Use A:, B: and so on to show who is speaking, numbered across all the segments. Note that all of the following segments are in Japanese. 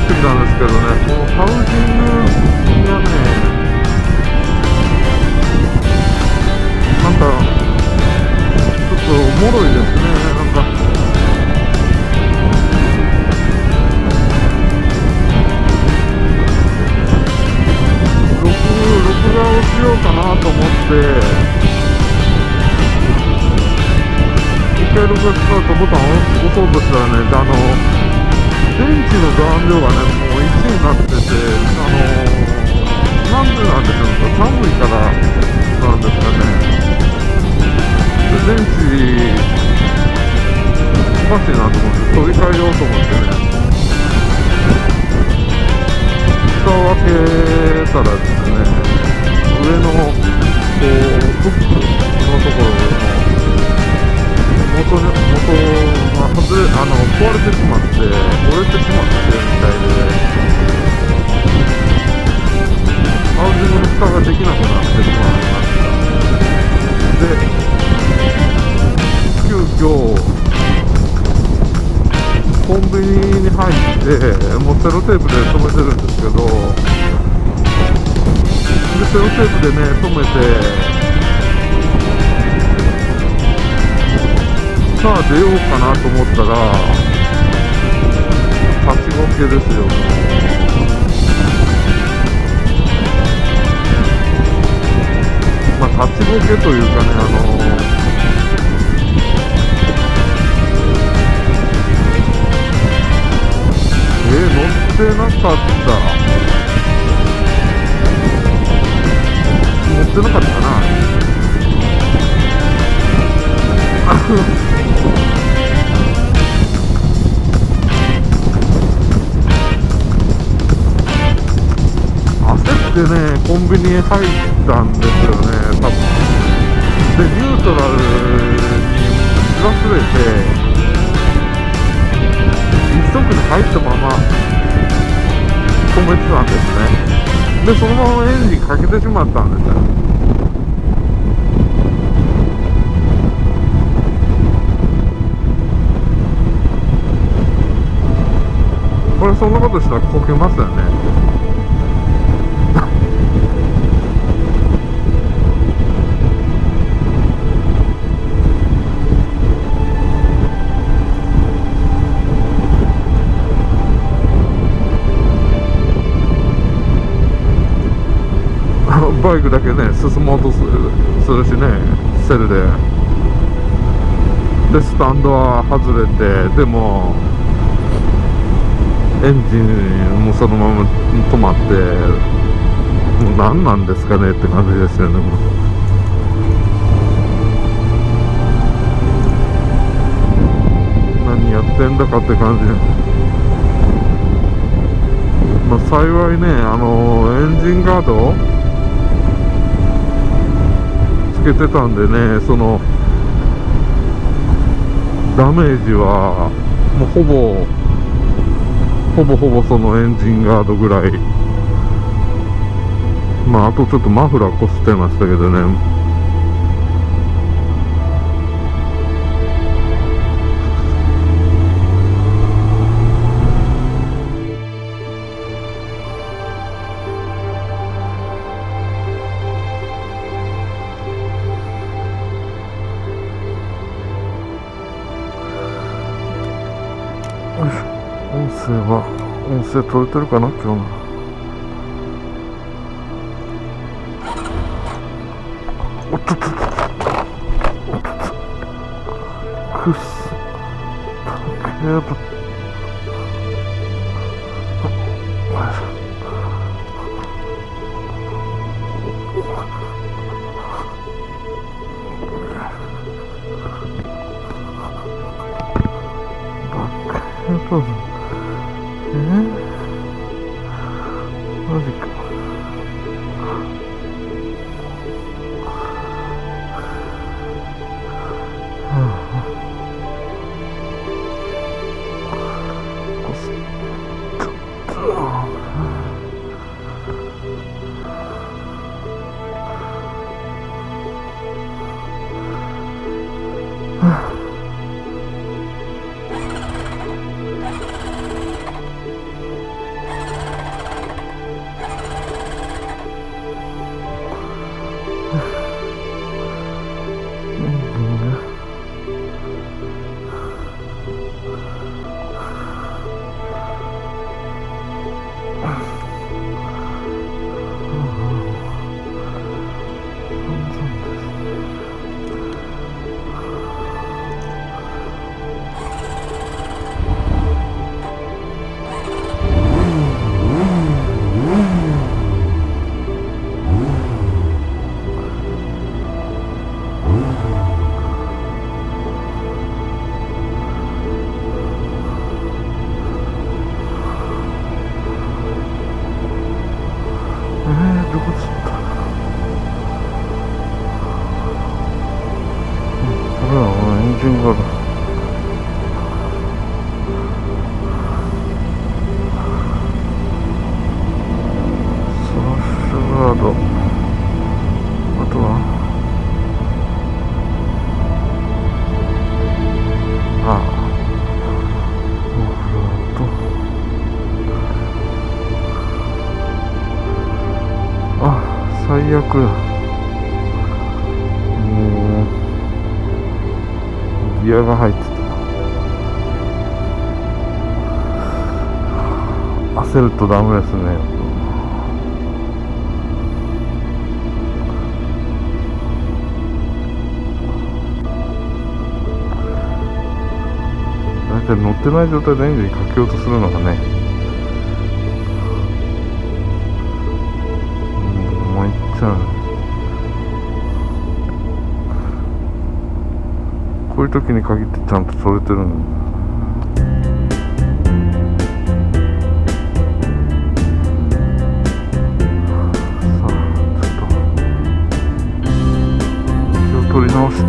A: ってきたんですけどね、このハウジングがね、なんかちょっとおもろいですね。なんか録画をしようかなと思って一回録画スタートボタンを押そうとしたらね、電池の残量がね、もう1になってて、なんでなんでしょうか、寒いからなんですかね。で電池、おかしいなと思って、取り替えようと思ってね、蓋を開けたらですね、上の、こう、フックのところの、元が壊れてしまって、折れてしまってみたいで、ハウジングの蓋ができなくなってしまいました。で、急遽、コンビニに入って、もうセロテープで留めてるんですけど、で、セロテープでね、留めて、さあ出ようかなと思ったら立ちボケですよ。まあ立ちボケというかね、乗ってなかった乗ってなかったかな焦ってね、コンビニに入ったんですよね、多分。で、ニュートラルにし忘れて、一足に入ったまま止めてたんですね。で、そのままエンジンかけてしまったんですよ。これそんなことしたらこけますよね。バイクだけね進もうとするしね、セルで。でスタンドは外れて、でもエンジンもそのまま止まって、もう何なんですかねって感じですよね。何やってんだかって感じ。まあ幸いね、エンジンガードつけてたんでね、そのダメージはもうほぼそのエンジンガードぐらい。まああとちょっとマフラーこすってましたけどね。音声取れてるかな今日の。おっとっとっとくっそやばマジか。 どうしたこれはエンジンがある。スラッシュガード、あとはオフロード、最悪だ。もうギアが入ってた。焦るとダメですね。大体乗ってない状態でエンジンかけようとするのがね、もういっちゃう。こういう時に限ってちゃんと取れてるんだ。さあちょっと気を取り直して、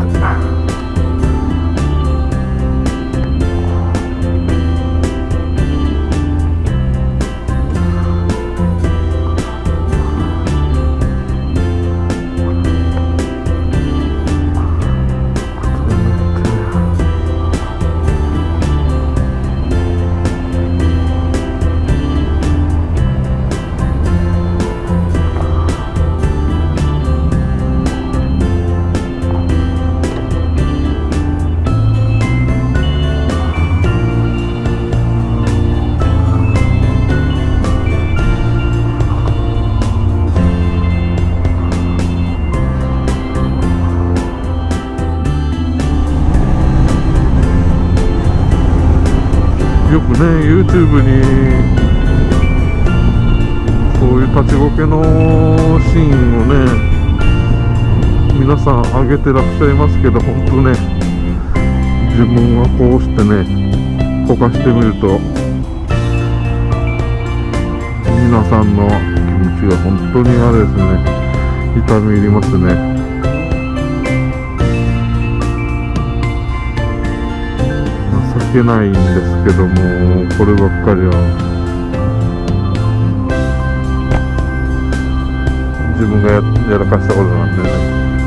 A: よくね YouTube にそういう立ちこけのシーンをね皆さん上げてらっしゃいますけど、本当ね自分がこうしてねこかしてみると皆さんの気持ちが本当にあれですね、痛み入りますね。いけないんですけども、こればっかりは自分がやらかしたことなんでね。